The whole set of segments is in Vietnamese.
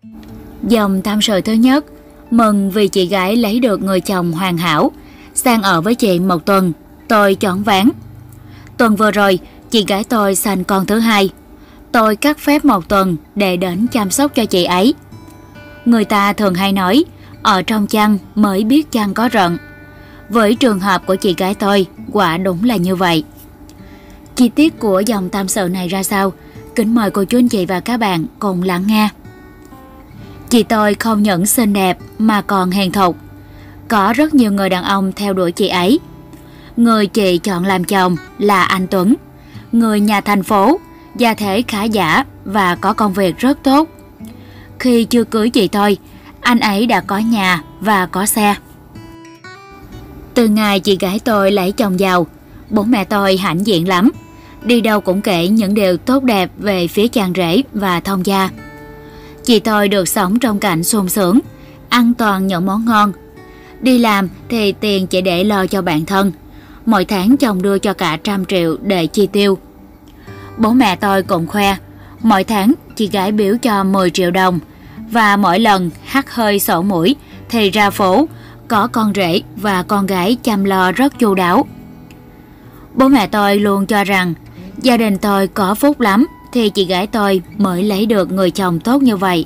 Dòng tâm sự thứ nhất: mừng vì chị gái lấy được người chồng hoàn hảo, sang ở với chị một tuần, tôi choáng váng. Tuần vừa rồi, chị gái tôi sanh con thứ hai. Tôi cắt phép một tuần để đến chăm sóc cho chị ấy. Người ta thường hay nói, ở trong chăn mới biết chăn có rận. Với trường hợp của chị gái tôi, quả đúng là như vậy. Chi tiết của dòng tâm sự này ra sao? Kính mời cô chú anh chị và các bạn cùng lắng nghe. Chị tôi không những xinh đẹp mà còn hiền thục. Có rất nhiều người đàn ông theo đuổi chị ấy. Người chị chọn làm chồng là anh Tuấn, người nhà thành phố, gia thể khá giả và có công việc rất tốt. Khi chưa cưới chị tôi, anh ấy đã có nhà và có xe. Từ ngày chị gái tôi lấy chồng giàu, bố mẹ tôi hãnh diện lắm. Đi đâu cũng kể những điều tốt đẹp về phía chàng rể và thông gia. Chị tôi được sống trong cảnh sung sướng, ăn toàn những món ngon. Đi làm thì tiền chỉ để lo cho bản thân. Mỗi tháng chồng đưa cho cả 100 triệu để chi tiêu. Bố mẹ tôi cũng khoe, mỗi tháng chị gái biếu cho 10 triệu đồng. Và mỗi lần hắt hơi sổ mũi thì ra phố, có con rể và con gái chăm lo rất chu đáo. Bố mẹ tôi luôn cho rằng gia đình tôi có phúc lắm thì chị gái tôi mới lấy được người chồng tốt như vậy.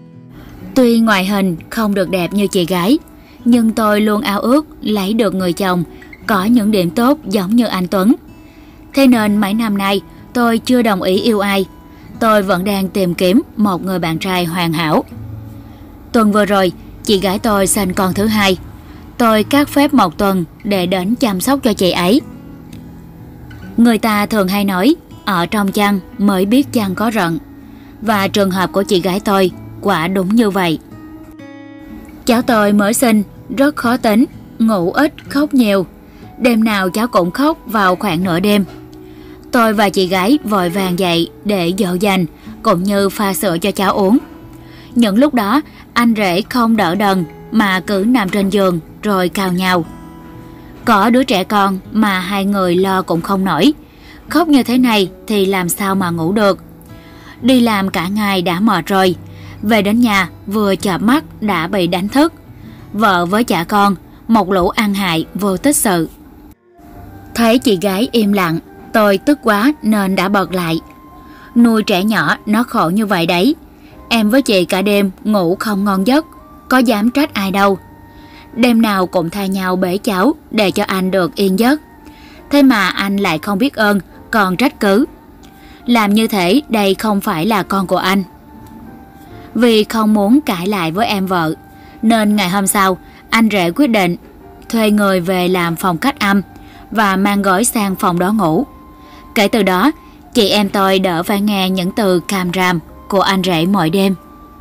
Tuy ngoại hình không được đẹp như chị gái, nhưng tôi luôn ao ước lấy được người chồng có những điểm tốt giống như anh Tuấn. Thế nên mấy năm nay tôi chưa đồng ý yêu ai. Tôi vẫn đang tìm kiếm một người bạn trai hoàn hảo. Tuần vừa rồi, chị gái tôi sanh con thứ hai. Tôi cắt phép một tuần để đến chăm sóc cho chị ấy. Người ta thường hay nói, ở trong chăn mới biết chăn có rận. Và trường hợp của chị gái tôi quả đúng như vậy. Cháu tôi mới sinh, rất khó tính, ngủ ít, khóc nhiều. Đêm nào cháu cũng khóc vào khoảng nửa đêm. Tôi và chị gái vội vàng dậy để dỗ dành, cũng như pha sữa cho cháu uống. Những lúc đó, anh rể không đỡ đần mà cứ nằm trên giường rồi cào nhào. Có đứa trẻ con mà hai người lo cũng không nổi. Khóc như thế này thì làm sao mà ngủ được. Đi làm cả ngày đã mệt rồi, về đến nhà vừa chợp mắt đã bị đánh thức. Vợ với chả con, một lũ ăn hại vô tích sự. Thấy chị gái im lặng, tôi tức quá nên đã bật lại. Nuôi trẻ nhỏ nó khổ như vậy đấy. Em với chị cả đêm ngủ không ngon giấc, có dám trách ai đâu. Đêm nào cũng thay nhau bể cháo để cho anh được yên giấc. Thế mà anh lại không biết ơn, còn trách cứ. Làm như thế đây không phải là con của anh. Vì không muốn cãi lại với em vợ, nên ngày hôm sau anh rể quyết định thuê người về làm phòng cách âm và mang gói sang phòng đó ngủ. Kể từ đó, chị em tôi đỡ phải nghe những từ càm ràm của anh rể mỗi đêm.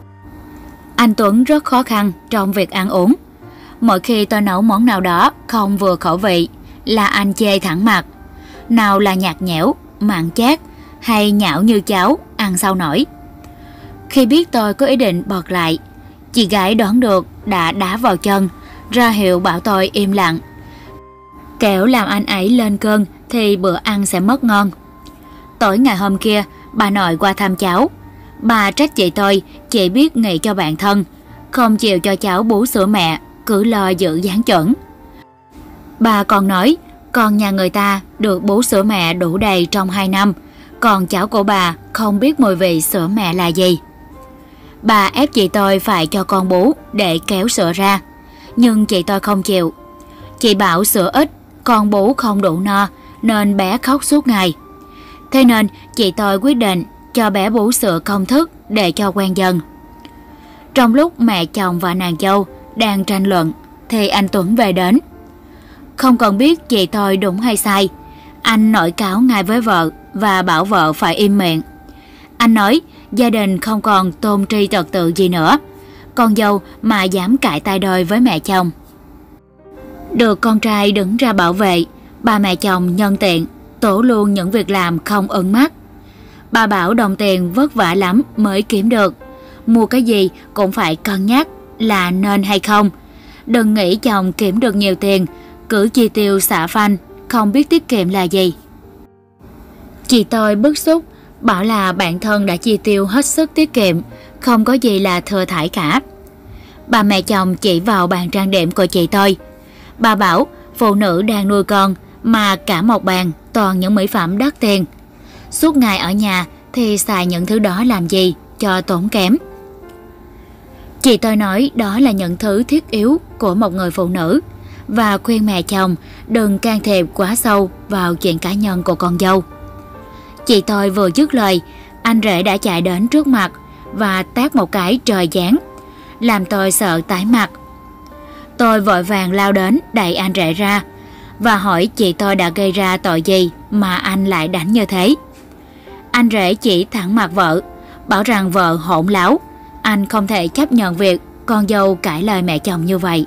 Anh Tuấn rất khó khăn trong việc ăn uống. Mỗi khi tôi nấu món nào đó không vừa khẩu vị là anh chê thẳng mặt. Nào là nhạt nhẽo, mặn chát hay nhão như cháo, ăn sao nổi. Khi biết tôi có ý định bật lại, chị gái đoán được đã đá vào chân, ra hiệu bảo tôi im lặng. Kẻo làm anh ấy lên cơn thì bữa ăn sẽ mất ngon. Tối ngày hôm kia, bà nội qua thăm cháu. Bà trách chị tôi chỉ biết nghĩ cho bản thân, không chịu cho cháu bú sữa mẹ, cứ lo giữ dáng chuẩn. Bà còn nói con nhà người ta được bú sữa mẹ đủ đầy trong 2 năm, còn cháu của bà không biết mùi vị sữa mẹ là gì. Bà ép chị tôi phải cho con bú để kéo sữa ra, nhưng chị tôi không chịu. Chị bảo sữa ít, con bú không đủ no nên bé khóc suốt ngày. Thế nên chị tôi quyết định cho bé bú sữa công thức để cho quen dần. Trong lúc mẹ chồng và nàng dâu đang tranh luận thì anh Tuấn về đến. Không cần biết chị tôi đúng hay sai, anh nổi cáu ngay với vợ và bảo vợ phải im miệng. Anh nói gia đình không còn tôn tri trật tự gì nữa, con dâu mà dám cãi tay đôi với mẹ chồng. Được con trai đứng ra bảo vệ, ba mẹ chồng nhân tiện tố luôn những việc làm không ưng mắt. Bà bảo đồng tiền vất vả lắm mới kiếm được, mua cái gì cũng phải cân nhắc là nên hay không. Đừng nghĩ chồng kiếm được nhiều tiền cứ chi tiêu xả phanh, không biết tiết kiệm là gì. Chị tôi bức xúc bảo là bản thân đã chi tiêu hết sức tiết kiệm không có gì là thừa thãi cả. Bà mẹ chồng chỉ vào bàn trang điểm của chị tôi. Bà bảo phụ nữ đang nuôi con mà cả một bàn toàn những mỹ phẩm đắt tiền. Suốt ngày ở nhà thì xài những thứ đó làm gì cho tốn kém. Chị tôi nói đó là những thứ thiết yếu của một người phụ nữ và khuyên mẹ chồng đừng can thiệp quá sâu vào chuyện cá nhân của con dâu. Chị tôi vừa dứt lời, anh rể đã chạy đến trước mặt và tát một cái trời giáng, làm tôi sợ tái mặt. Tôi vội vàng lao đến đẩy anh rể ra và hỏi chị tôi đã gây ra tội gì mà anh lại đánh như thế. Anh rể chỉ thẳng mặt vợ, bảo rằng vợ hỗn láo, anh không thể chấp nhận việc con dâu cãi lời mẹ chồng như vậy.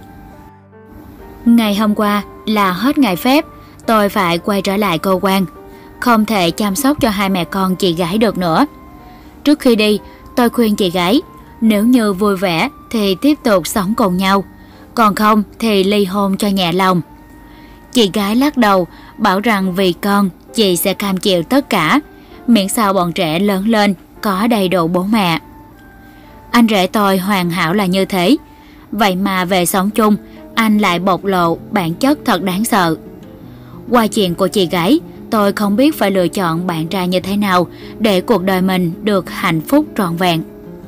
Ngày hôm qua là hết ngày phép, tôi phải quay trở lại cơ quan, không thể chăm sóc cho hai mẹ con chị gái được nữa. Trước khi đi, tôi khuyên chị gái, nếu như vui vẻ thì tiếp tục sống cùng nhau, còn không thì ly hôn cho nhẹ lòng. Chị gái lắc đầu, bảo rằng vì con, chị sẽ cam chịu tất cả, miễn sao bọn trẻ lớn lên có đầy đủ bố mẹ. Anh rể tôi hoàn hảo là như thế, vậy mà về sống chung, anh lại bộc lộ bản chất thật đáng sợ. Qua chuyện của chị gái, tôi không biết phải lựa chọn bạn trai như thế nào để cuộc đời mình được hạnh phúc trọn vẹn.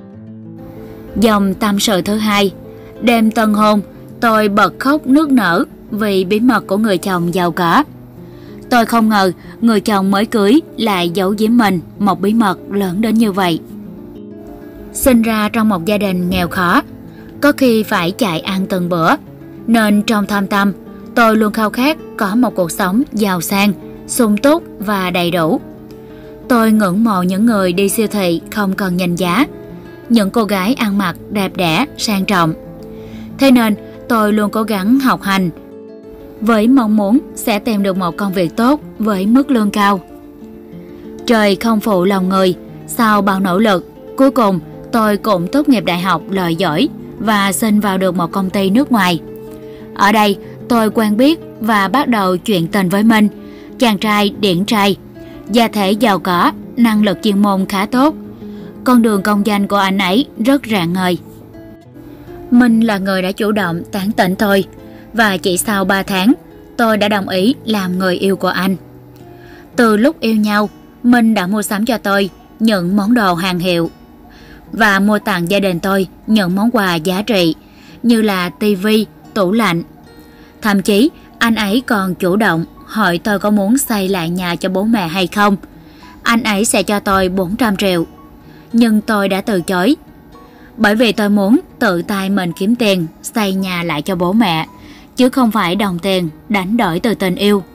Dòng tâm sự thứ hai. Đêm tân hôn, tôi bật khóc nức nở vì bí mật của người chồng giàu có. Tôi không ngờ người chồng mới cưới lại giấu giếm mình một bí mật lớn đến như vậy. Sinh ra trong một gia đình nghèo khó, có khi phải chạy ăn từng bữa, nên trong thâm tâm tôi luôn khao khát có một cuộc sống giàu sang, sung túc và đầy đủ. Tôi ngưỡng mộ những người đi siêu thị không cần nhìn giá, những cô gái ăn mặc đẹp đẽ, sang trọng. Thế nên tôi luôn cố gắng học hành, với mong muốn sẽ tìm được một công việc tốt với mức lương cao. Trời không phụ lòng người, sau bao nỗ lực, cuối cùng tôi cũng tốt nghiệp đại học loại giỏi và xin vào được một công ty nước ngoài. Ở đây tôi quen biết và bắt đầu chuyện tình với Minh, chàng trai điển trai, gia thể giàu có, năng lực chuyên môn khá tốt. Con đường công danh của anh ấy rất rạng ngời. Minh là người đã chủ động tán tỉnh tôi, và chỉ sau 3 tháng, tôi đã đồng ý làm người yêu của anh. Từ lúc yêu nhau, Minh đã mua sắm cho tôi những món đồ hàng hiệu và mua tặng gia đình tôi những món quà giá trị như là tivi, tủ lạnh. Thậm chí anh ấy còn chủ động hỏi tôi có muốn xây lại nhà cho bố mẹ hay không. Anh ấy sẽ cho tôi 400 triệu. Nhưng tôi đã từ chối, bởi vì tôi muốn tự tay mình kiếm tiền xây nhà lại cho bố mẹ, chứ không phải đồng tiền đánh đổi từ tình yêu.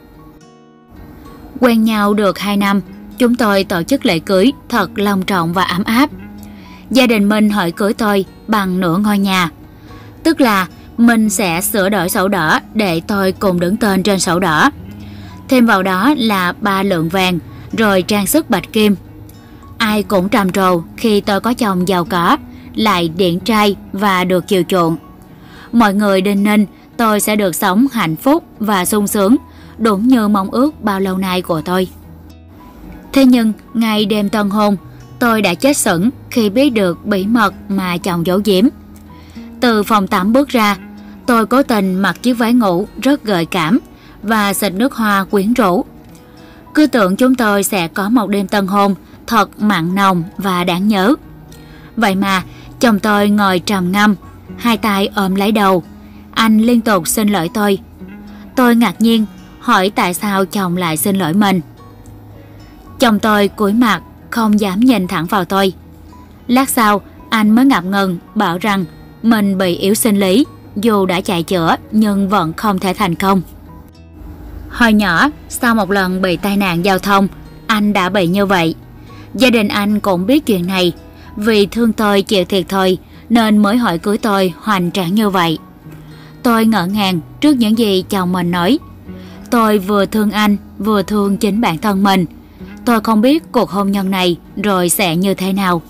Quen nhau được 2 năm, chúng tôi tổ chức lễ cưới thật long trọng và ấm áp. Gia đình Minh hỏi cưới tôi bằng nửa ngôi nhà, tức là Minh sẽ sửa đổi sổ đỏ để tôi cùng đứng tên trên sổ đỏ. Thêm vào đó là 3 lượng vàng, rồi trang sức bạch kim. Ai cũng trầm trồ khi tôi có chồng giàu có, lại điển trai và được chiều chuộng. Mọi người đinh ninh tôi sẽ được sống hạnh phúc và sung sướng, đúng như mong ước bao lâu nay của tôi. Thế nhưng ngày đêm tân hôn, tôi đã chết sững khi biết được bí mật mà chồng giấu giếm. Từ phòng tắm bước ra, tôi cố tình mặc chiếc váy ngủ rất gợi cảm và xịt nước hoa quyến rũ. Cứ tưởng chúng tôi sẽ có một đêm tân hôn thật mặn nồng và đáng nhớ. Vậy mà chồng tôi ngồi trầm ngâm, hai tay ôm lấy đầu. Anh liên tục xin lỗi tôi. Tôi ngạc nhiên hỏi tại sao chồng lại xin lỗi mình. Chồng tôi cúi mặt, không dám nhìn thẳng vào tôi. Lát sau anh mới ngập ngừng bảo rằng mình bị yếu sinh lý, dù đã chạy chữa nhưng vẫn không thể thành công. Hồi nhỏ, sau một lần bị tai nạn giao thông, anh đã bị như vậy. Gia đình anh cũng biết chuyện này, vì thương tôi chịu thiệt thòi nên mới hỏi cưới tôi hoành tráng như vậy. Tôi ngỡ ngàng trước những gì chồng mình nói. Tôi vừa thương anh, vừa thương chính bản thân mình. Tôi không biết cuộc hôn nhân này rồi sẽ như thế nào.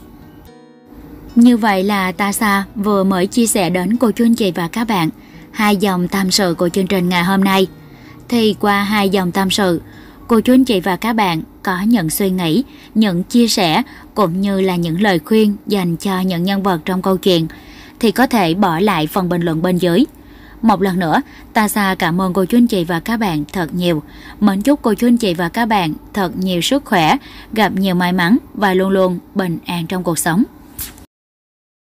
Như vậy là Tasha vừa mới chia sẻ đến cô chú anh chị và các bạn 2 dòng tâm sự của chương trình ngày hôm nay. Thì qua 2 dòng tâm sự, cô chú anh chị và các bạn có những suy nghĩ, những chia sẻ cũng như là những lời khuyên dành cho những nhân vật trong câu chuyện thì có thể bỏ lại phần bình luận bên dưới. Một lần nữa, Tasha cảm ơn cô chú anh chị và các bạn thật nhiều. Mến chúc cô chú anh chị và các bạn thật nhiều sức khỏe, gặp nhiều may mắn và luôn luôn bình an trong cuộc sống.